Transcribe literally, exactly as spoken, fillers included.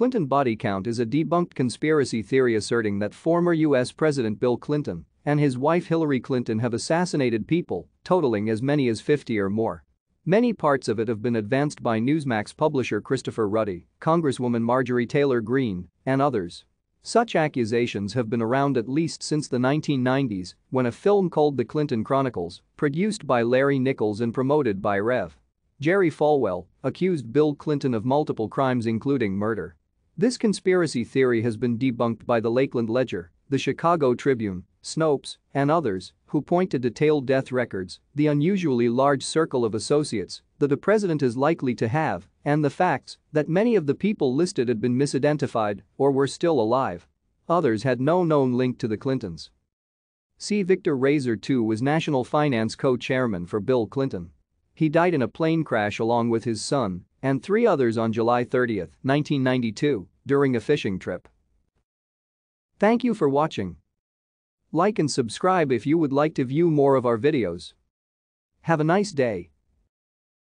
Clinton body count is a debunked conspiracy theory asserting that former U S President Bill Clinton and his wife Hillary Clinton have assassinated people, totaling as many as fifty or more. Many parts of it have been advanced by Newsmax publisher Christopher Ruddy, Congresswoman Marjorie Taylor Greene, and others. Such accusations have been around at least since the nineteen nineties, when a film called The Clinton Chronicles, produced by Larry Nichols and promoted by Rev Jerry Falwell, accused Bill Clinton of multiple crimes including murder. This conspiracy theory has been debunked by the Lakeland Ledger, the Chicago Tribune, Snopes, and others, who point to detailed death records, the unusually large circle of associates that the president is likely to have, and the facts that many of the people listed had been misidentified or were still alive. Others had no known link to the Clintons. C. Victor Razor the second was national finance co-chairman for Bill Clinton. He died in a plane crash along with his son and three others on July thirtieth, nineteen ninety-two, during a fishing trip. Thank you for watching. Like and subscribe if you would like to view more of our videos. Have a nice day.